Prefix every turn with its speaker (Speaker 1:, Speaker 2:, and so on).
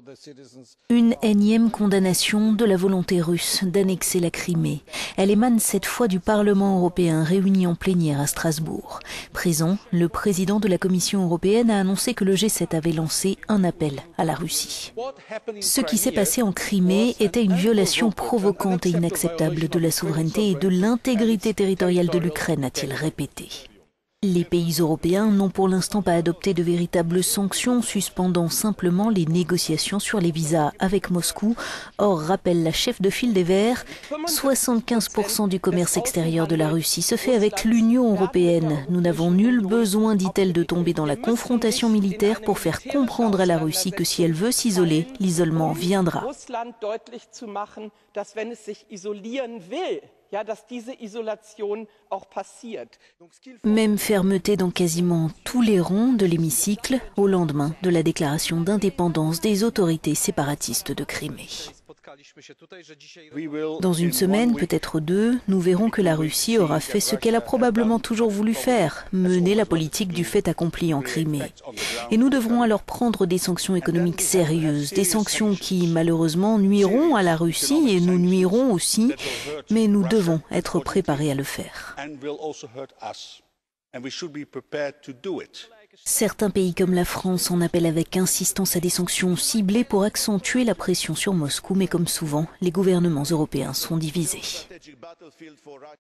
Speaker 1: Une énième condamnation de la volonté russe d'annexer la Crimée. Elle émane cette fois du Parlement européen réuni en plénière à Strasbourg. Présent, le président de la Commission européenne a annoncé que le G7 avait lancé un appel à la Russie. Ce qui s'est passé en Crimée était une violation provocante et inacceptable de la souveraineté et de l'intégrité territoriale de l'Ukraine, a-t-il répété. Les pays européens n'ont pour l'instant pas adopté de véritables sanctions, suspendant simplement les négociations sur les visas avec Moscou. Or, rappelle la chef de file des Verts, 75% du commerce extérieur de la Russie se fait avec l'Union européenne. Nous n'avons nul besoin, dit-elle, de tomber dans la confrontation militaire pour faire comprendre à la Russie que si elle veut s'isoler, l'isolement viendra. Même fermeté dans quasiment tous les ronds de l'hémicycle au lendemain de la déclaration d'indépendance des autorités séparatistes de Crimée. Dans une semaine, peut-être deux, nous verrons que la Russie aura fait ce qu'elle a probablement toujours voulu faire, mener la politique du fait accompli en Crimée. Et nous devrons alors prendre des sanctions économiques sérieuses, des sanctions qui malheureusement nuiront à la Russie et nous nuiront aussi, mais nous devons être préparés à le faire. Certains pays comme la France en appellent avec insistance à des sanctions ciblées pour accentuer la pression sur Moscou, mais comme souvent, les gouvernements européens sont divisés.